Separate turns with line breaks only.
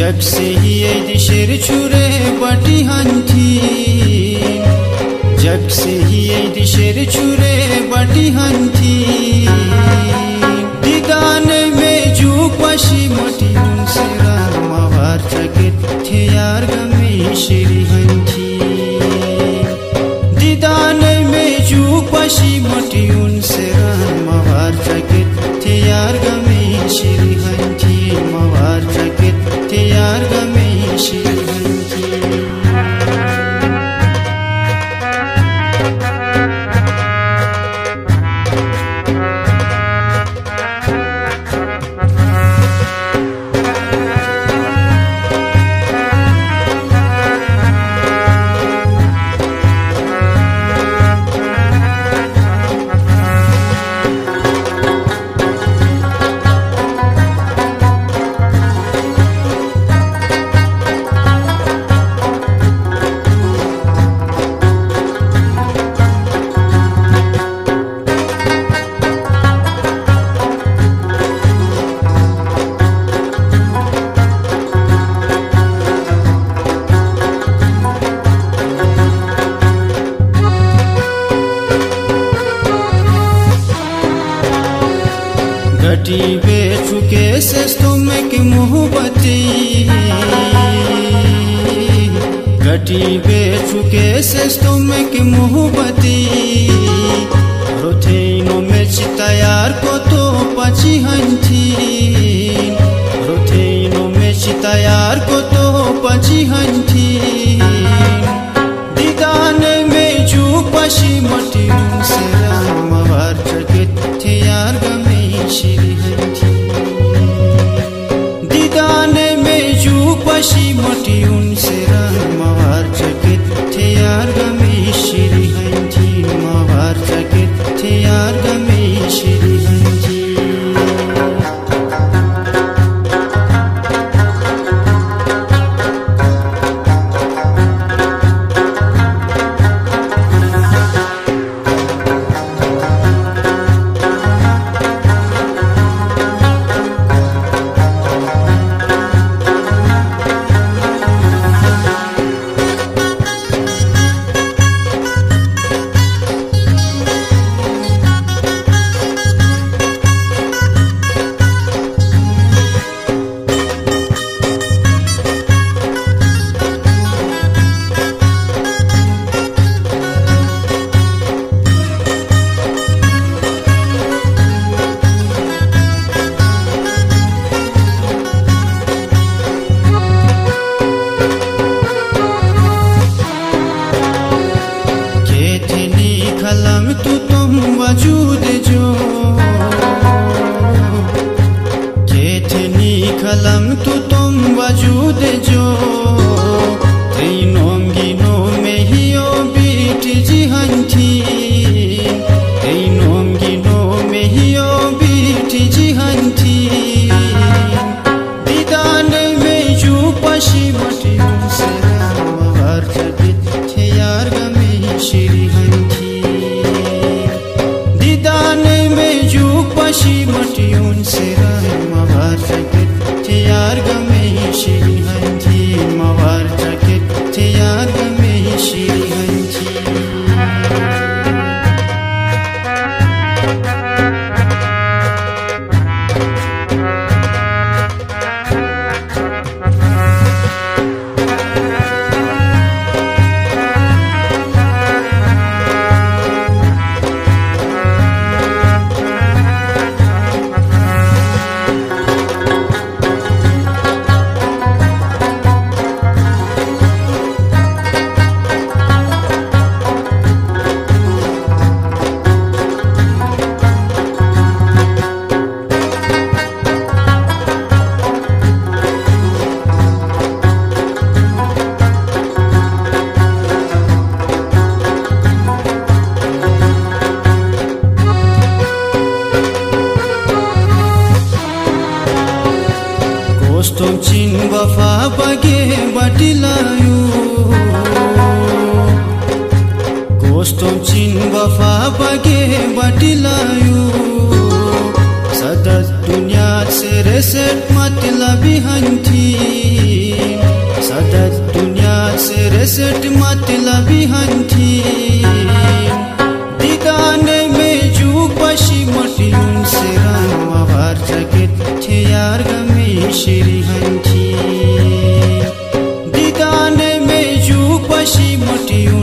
जग से ही दिशेर छुरे बाटी हंथी जग से ही दिशेर छुरे बाटी हंथी दिदान में जू पशी मोटी उनसेरा मावार चकित थे यार गमे श्री हंथी दिदान में जू पशी मोटी उनसेरा मावार चकित थे यार गमे श्री हंथी मावार चकित थे यार गमे श्री हंथी घटी बेचुके से तुम की मोहब्बती घटी बेचुके से तुम की मोहब्बती रोथेनो में चितायार को तो पची हंथी रोथेनो में चितायार को तो पची हंथी दिदान में जू पशी मटी से राम वार चकित थे यार गमे श्री हंथी दिदान में जू पशी मोटी उनसे मावार चकित थे यार गमे श्री हंथी मावार चकित थे यार गमे श्री हंथी खलम तू तुम वजूद जो केथनी खलम तू तुम वजूद जो तीनों गिनों में ही ओ बीट जी हंथी तीनों गिनों में ही ओ बीट जी हंथी दिदान में जू पशी मोटी से वार चकित थे यार गमे श्री हंथी दिदान में जू पशी मोटी उनसे मावार चकित थे यार गमे श्री हंथी मावार चकित थे यार गमे श्री हंथी दोस्तों चिन वफा बगे बटिलायू दोस्तों चिन वफा बगे बटिलायू सदा दुनिया से रेसेट मतलबी हंथीन सदत दुनिया से रेसेट मतलबी हंथीन दिगाने में जू पशी मटियुन से रामा वार जगत थे यार गमे श्री हंथीन दिगाने में जू पशी मटियुन